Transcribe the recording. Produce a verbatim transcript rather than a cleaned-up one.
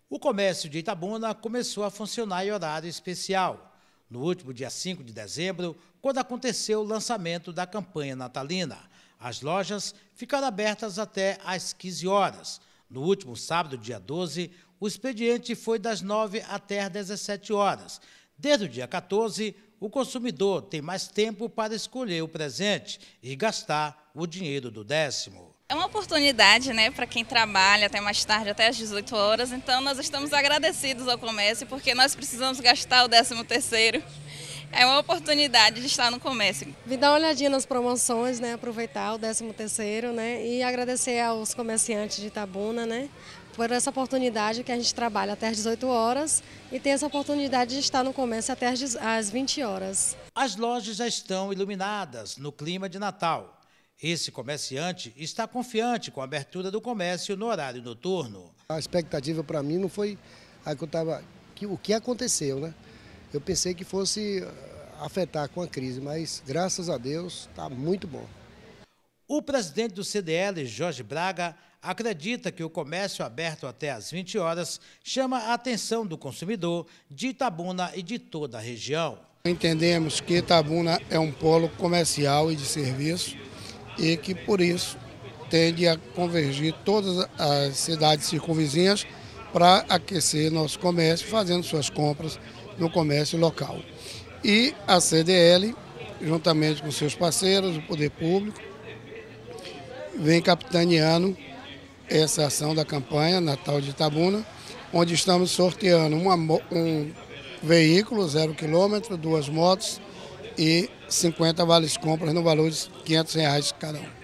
O comércio de Itabuna começou a funcionar em horário especial, no último dia cinco de dezembro, quando aconteceu o lançamento da campanha natalina. As lojas ficaram abertas até às quinze horas. No último sábado, dia doze, o expediente foi das nove até às dezessete horas. Desde o dia quatorze, o consumidor tem mais tempo para escolher o presente e gastar o dinheiro do décimo. É uma oportunidade, né, para quem trabalha até mais tarde, até às dezoito horas, então nós estamos agradecidos ao comércio porque nós precisamos gastar o décimo terceiro. É uma oportunidade de estar no comércio. Vim dar uma olhadinha nas promoções, né, aproveitar o décimo terceiro, né, e agradecer aos comerciantes de Itabuna, né, por essa oportunidade que a gente trabalha até às dezoito horas e tem essa oportunidade de estar no comércio até às vinte horas. As lojas já estão iluminadas no clima de Natal. Esse comerciante está confiante com a abertura do comércio no horário noturno. A expectativa para mim não foi a que eu tava, que, o que aconteceu, né? Eu pensei que fosse afetar com a crise, mas graças a Deus está muito bom. O presidente do C D L, Jorge Braga, acredita que o comércio aberto até às vinte horas chama a atenção do consumidor de Itabuna e de toda a região. Entendemos que Itabuna é um polo comercial e de serviço, e que, por isso, tende a convergir todas as cidades circunvizinhas para aquecer nosso comércio, fazendo suas compras no comércio local. E a C D L, juntamente com seus parceiros, o Poder Público, vem capitaneando essa ação da campanha Natal de Itabuna, onde estamos sorteando uma, um veículo zero quilômetro, duas motos, e cinquenta vales compras no valor de quinhentos reais cada um.